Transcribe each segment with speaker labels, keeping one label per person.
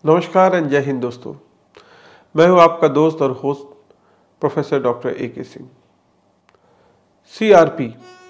Speaker 1: नमस्कार एंड जय हिंद दोस्तों। मैं हूं आपका दोस्त और host professor doctor A K. Singh. CRP,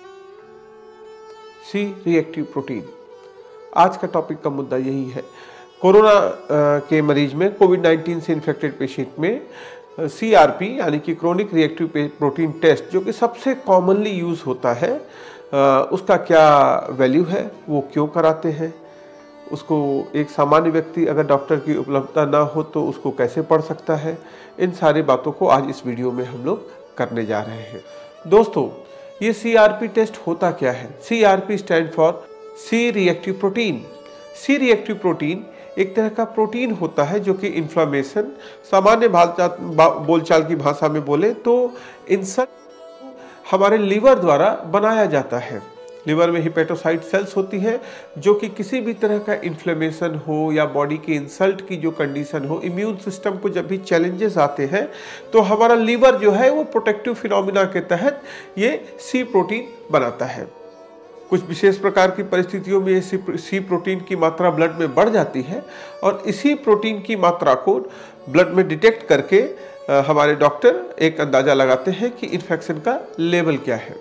Speaker 1: C reactive protein, आज का टॉपिक का मुद्दा यही है। कोरोना के मरीज में कोविड-19 से इन्फेक्टेड पेशेंट में CRP यानी कि क्रोनिक रिएक्टिव प्रोटीन टेस्ट जो कि सबसे कॉमनली यूज़ होता है, उसका क्या वैल्यू है, वो क्यों कराते हैं, उसको एक सामान्य व्यक्ति अगर डॉक्टर की उपलब्धता ना हो तो उसको कैसे पढ़ सकता है, इन सारी बातों को आज इस वीडियो में हम लोग करने जा रहे हैं। दोस्तों, ये CRP टेस्ट होता क्या है? CRP stand for C reactive protein. C reactive protein एक तरह का प्रोटीन होता है जो कि इन्फ्लामेशन, सामान्य बोलचाल की भाषा में बोले तो इंसल्ट हमारे लीवर द्वारा बनाया जाता है। लिवर में हिपेटोसाइट सेल्स होती है जो कि किसी भी तरह का इन्फ्लेमेशन हो या बॉडी की इंसल्ट की जो कंडीशन हो, इम्यून सिस्टम को जब भी चैलेंजेस आते हैं तो हमारा लीवर जो है वो प्रोटेक्टिव फिनोमिना के तहत ये सी प्रोटीन बनाता है। कुछ विशेष प्रकार की परिस्थितियों में ये सी प्रोटीन की मात्रा ब्लड में बढ़ जाती है और इसी प्रोटीन की मात्रा को ब्लड में डिटेक्ट करके हमारे डॉक्टर एक अंदाज़ा लगाते हैं कि इन्फेक्शन का लेवल क्या है।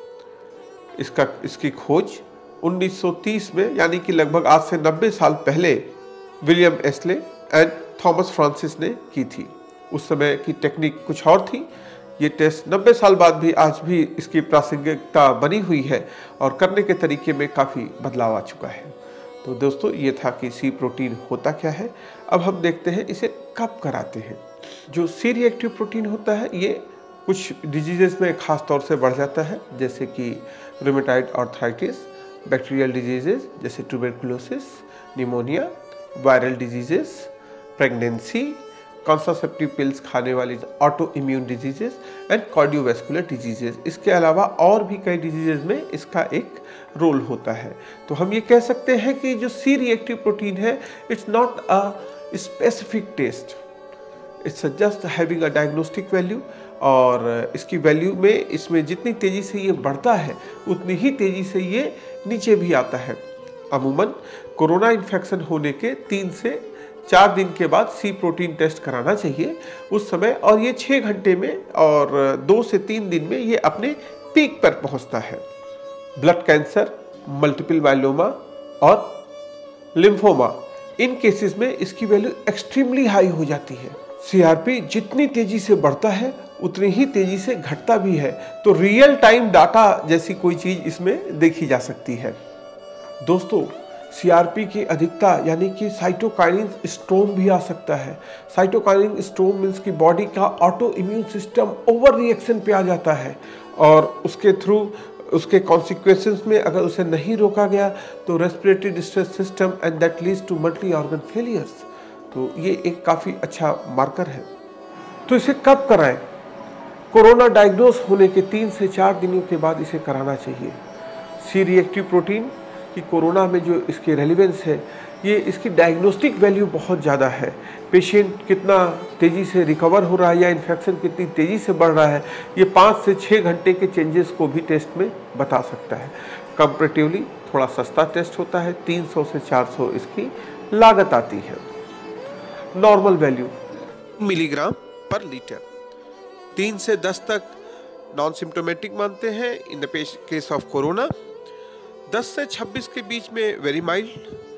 Speaker 1: इसकी खोज 1930 में यानी कि लगभग आज से 90 साल पहले William Asley and Thomas Francis ने की थी। उस समय की टेक्निक कुछ और थी। ये टेस्ट 90 साल बाद भी आज भी इसकी प्रासंगिकता बनी हुई है और करने के तरीके में काफ़ी बदलाव आ चुका है। तो दोस्तों, ये था कि सी प्रोटीन होता क्या है। अब हम देखते हैं इसे कब कराते हैं। जो सी रिएक्टिव प्रोटीन होता है ये कुछ डिजीज़ेस में ख़ास तौर से बढ़ जाता है, जैसे कि रूमेटॉइड आर्थराइटिस, बैक्टीरियल डिजीजेस जैसे tuberculosis, pneumonia, viral diseases, pregnancy, contraceptive pills खाने वाली auto immune diseases and cardiovascular diseases. इसके अलावा और भी कई डिजीजेस में इसका एक रोल होता है। तो हम ये कह सकते हैं कि जो सी रिएक्टिव प्रोटीन है, it's not a specific test, it's just having a diagnostic value. और इसकी वैल्यू में इसमें जितनी तेज़ी से ये बढ़ता है उतनी ही तेज़ी से ये नीचे भी आता है। अमूमन कोरोना इन्फेक्शन होने के 3 से 4 दिन के बाद सी प्रोटीन टेस्ट कराना चाहिए उस समय, और ये 6 घंटे में और 2 से 3 दिन में ये अपने पीक पर पहुंचता है। ब्लड कैंसर, मल्टीपल माइलोमा और लिम्फोमा, इन केसेस में इसकी वैल्यू एक्सट्रीमली हाई हो जाती है। CRP जितनी तेजी से बढ़ता है उतनी ही तेजी से घटता भी है। तो रियल टाइम डाटा जैसी कोई चीज इसमें देखी जा सकती है। दोस्तों, CRP की अधिकता यानी कि साइटोकाइनिन स्टॉर्म भी आ सकता है। साइटोकाइनिन स्टॉर्म मीन्स कि बॉडी का auto immune system over reaction पे आ जाता है और उसके थ्रू उसके कॉन्सिक्वेंसेस में अगर उसे नहीं रोका गया तो respiratory distress system and that leads to multi organ failures. तो ये एक काफ़ी अच्छा मार्कर है। तो इसे कब कराएं? कोरोना डायग्नोस होने के 3 से 4 दिनों के बाद इसे कराना चाहिए। सी रिएक्टिव प्रोटीन की कोरोना में जो इसकी रेलिवेंस है, ये इसकी डायग्नोस्टिक वैल्यू बहुत ज़्यादा है। पेशेंट कितना तेज़ी से रिकवर हो रहा है या इन्फेक्शन कितनी तेज़ी से बढ़ रहा है, ये 5 से 6 घंटे के चेंजेस को भी टेस्ट में बता सकता है। कंपैरेटिवली थोड़ा सस्ता टेस्ट होता है, 300 से 400 इसकी लागत आती है। नॉर्मल वैल्यू मिलीग्राम पर लीटर, 3 से 10 तक नॉन सिम्टोमेटिक मानते हैं in the case of corona. 10 से 26 के बीच में वेरी माइल्ड,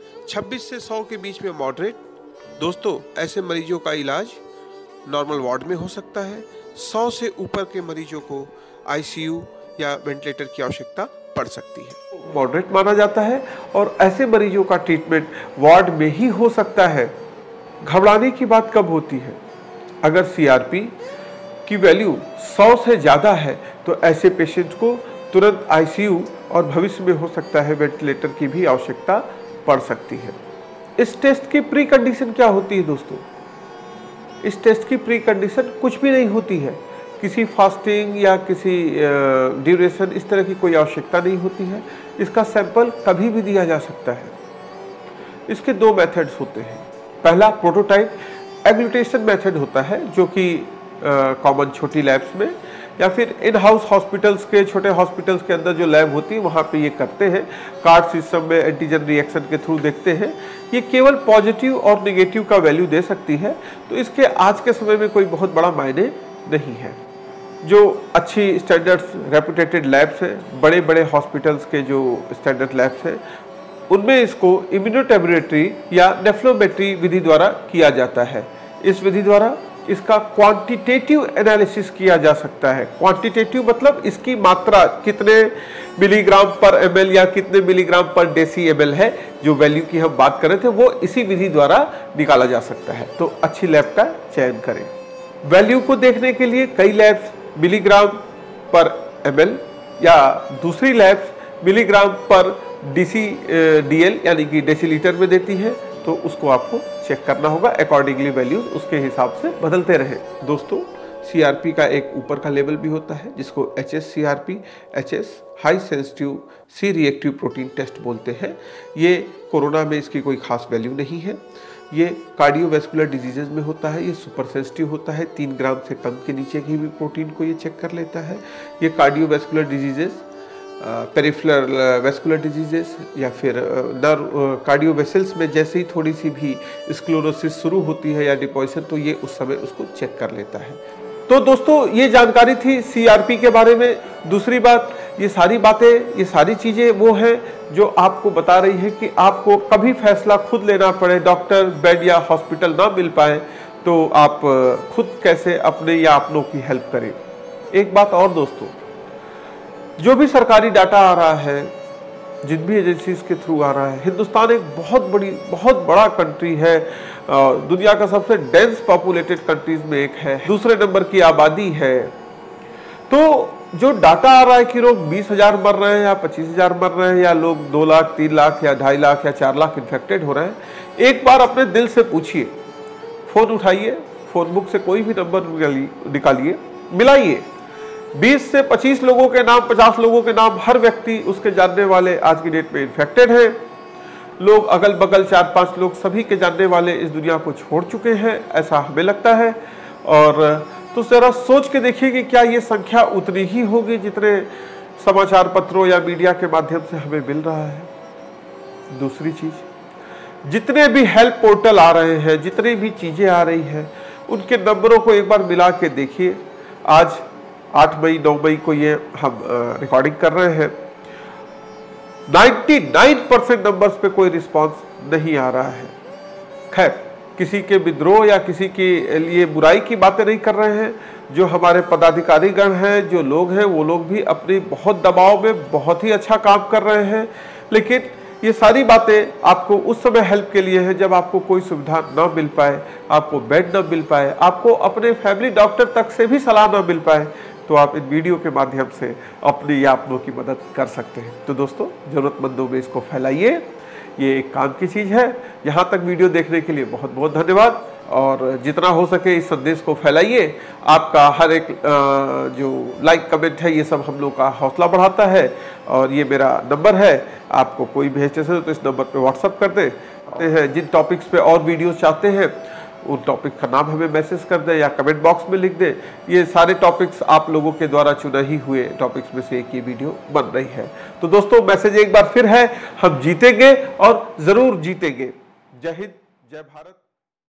Speaker 1: 26 से 100 के बीच में मॉडरेट। दोस्तों, ऐसे मरीजों का इलाज नॉर्मल वार्ड में हो सकता है। 100 से ऊपर के मरीजों को ICU या वेंटिलेटर की आवश्यकता पड़ सकती है। मॉडरेट माना जाता है और ऐसे मरीजों का ट्रीटमेंट वार्ड में ही हो सकता है। घबराने की बात कब होती है? अगर CRP की वैल्यू 100 से ज़्यादा है तो ऐसे पेशेंट को तुरंत ICU और भविष्य में हो सकता है वेंटिलेटर की भी आवश्यकता पड़ सकती है। इस टेस्ट की प्री कंडीशन क्या होती है दोस्तों? इस टेस्ट की प्री कंडीशन कुछ भी नहीं होती है। किसी फास्टिंग या किसी ड्यूरेशन इस तरह की कोई आवश्यकता नहीं होती है। इसका सैंपल कभी भी दिया जा सकता है। इसके 2 मेथड्स होते हैं। पहला प्रोटोटाइप एग्लूटेशन मेथड होता है जो कि कॉमन छोटी लैब्स में या फिर इन हाउस हॉस्पिटल्स के, छोटे हॉस्पिटल्स के अंदर जो लैब होती है वहाँ पे ये करते हैं। कार्ड सिस्टम में एंटीजन रिएक्शन के थ्रू देखते हैं। ये केवल पॉजिटिव और निगेटिव का वैल्यू दे सकती है, तो इसके आज के समय में कोई बहुत बड़ा मायने नहीं है। जो अच्छी स्टैंडर्ड्स रेपुटेटेड लैब्स हैं, बड़े बड़े हॉस्पिटल्स के जो स्टैंडर्ड लैब्स हैं, उनमें इसको इम्यूनोटेबरेटरी या नेफ्लोमेट्री विधि द्वारा किया जाता है। इस विधि द्वारा इसका क्वांटिटेटिव एनालिसिस किया जा सकता है। क्वांटिटेटिव मतलब इसकी मात्रा कितने मिलीग्राम पर ml या कितने मिलीग्राम पर डेसी ml है, जो वैल्यू की हम बात कर रहे थे वो इसी विधि द्वारा निकाला जा सकता है। तो अच्छी लैब का चयन करें। वैल्यू को देखने के लिए कई लैब्स मिलीग्राम पर ml या दूसरी लैब्स मिलीग्राम पर DL यानी कि डेसीलीटर में देती है, तो उसको आपको चेक करना होगा। अकॉर्डिंगली वैल्यूज उसके हिसाब से बदलते रहे। दोस्तों, CRP का एक ऊपर का लेवल भी होता है जिसको HSCRP, HS high sensitive C reactive protein test बोलते हैं। ये कोरोना में इसकी कोई खास वैल्यू नहीं है। ये कार्डियोवैस्कुलर डिजीजेज में होता है। ये सुपर सेंसिटिव होता है, 3 ग्राम से कम के नीचे की भी प्रोटीन को ये चेक कर लेता है। ये cardiovascular diseases, peripheral vascular diseases या फिर नर्व कार्डियो वेसल्स में जैसे ही थोड़ी सी भी स्क्लेरोसिस शुरू होती है या डिपोजिशन, तो ये उस समय उसको चेक कर लेता है। तो दोस्तों, ये जानकारी थी CRP के बारे में। दूसरी बात, ये सारी बातें, ये सारी चीज़ें वो हैं जो आपको बता रही है कि आपको कभी फैसला खुद लेना पड़े, डॉक्टर, बेड या हॉस्पिटल ना मिल पाए, तो आप खुद कैसे अपने या अपनों की हेल्प करें। एक बात और दोस्तों, जो भी सरकारी डाटा आ रहा है, जिन भी एजेंसीज के थ्रू आ रहा है, हिंदुस्तान एक बहुत बड़ा कंट्री है, दुनिया का सबसे डेंस पॉपुलेटेड कंट्रीज में एक है, दूसरे नंबर की आबादी है। तो जो डाटा आ रहा है कि लोग 20,000 मर रहे हैं या 25,000 मर रहे हैं, या लोग 2 लाख, 3 लाख या 2.5 लाख या 4 लाख इन्फेक्टेड हो रहे हैं, एक बार अपने दिल से पूछिए, फोन उठाइए, फोन बुक से कोई भी नंबर निकालिए, मिलाइए, 20 से 25 लोगों के नाम, 50 लोगों के नाम, हर व्यक्ति उसके जानने वाले आज की डेट में इन्फेक्टेड है। लोग अगल बगल 4-5 लोग सभी के जानने वाले इस दुनिया को छोड़ चुके हैं, ऐसा हमें लगता है। और तो जरा सोच के देखिए कि क्या ये संख्या उतनी ही होगी जितने समाचार पत्रों या मीडिया के माध्यम से हमें मिल रहा है। दूसरी चीज, जितने भी हेल्प पोर्टल आ रहे हैं, जितनी भी चीजें आ रही हैं, उनके नंबरों को एक बार मिला के देखिए। आज 8 मई 9 मई को ये हम रिकॉर्डिंग कर रहे हैं। 99% नंबर्स पे कोई रिस्पांस नहीं आ रहा है। खैर, किसी के विद्रोह या किसी के लिए बुराई की बातें नहीं कर रहे हैं। जो हमारे पदाधिकारी गण हैं, जो लोग हैं, वो लोग भी अपनी बहुत दबाव में बहुत ही अच्छा काम कर रहे हैं। लेकिन ये सारी बातें आपको उस समय हेल्प के लिए है जब आपको कोई सुविधा ना मिल पाए, आपको बेड ना मिल पाए, आपको अपने फैमिली डॉक्टर तक से भी सलाह ना मिल पाए, तो आप इन वीडियो के माध्यम से अपनी या अपनों की मदद कर सकते हैं। तो दोस्तों, ज़रूरतमंदों में इसको फैलाइए, ये एक काम की चीज़ है। यहाँ तक वीडियो देखने के लिए बहुत बहुत धन्यवाद, और जितना हो सके इस संदेश को फैलाइए। आपका हर एक जो लाइक कमेंट है, ये सब हम लोग का हौसला बढ़ाता है। और ये मेरा नंबर है, आपको कोई भेजते से तो इस नंबर पे व्हाट्सअप कर दें। जिन टॉपिक्स पे और वीडियोस चाहते हैं, उन टॉपिक का नाम हमें मैसेज कर दें या कमेंट बॉक्स में लिख दें। ये सारे टॉपिक्स आप लोगों के द्वारा चुने ही हुए टॉपिक्स में से एक ये वीडियो बन रही है। तो दोस्तों, मैसेज एक बार फिर है, हम जीतेंगे और ज़रूर जीतेंगे। जय हिंद, जय भारत।